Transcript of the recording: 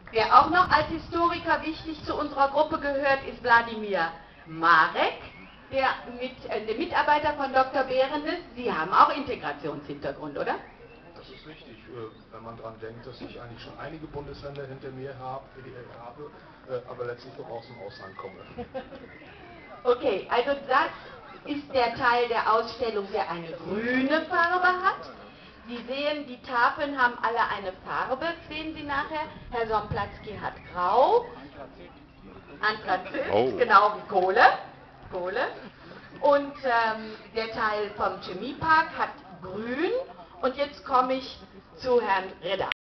Wer auch noch als Historiker wichtig zu unserer Gruppe gehört, ist Wladimir Marek, der Mitarbeiter von Dr. Behrendes. Sie haben auch Integrationshintergrund, oder? Das ist richtig, wenn man daran denkt, dass ich eigentlich schon einige Bundesländer hinter mir habe, aber letztlich doch aus dem Ausland komme. Okay, also das ist der Teil der Ausstellung, der eine grüne Farbe hat. Sie sehen, die Tafeln haben alle eine Farbe, sehen Sie nachher. Herr Somplatzki hat grau, Anthrazit, genau wie Kohle. Und der Teil vom Chemiepark hat grün. Und jetzt komme ich zu Herrn Ritter.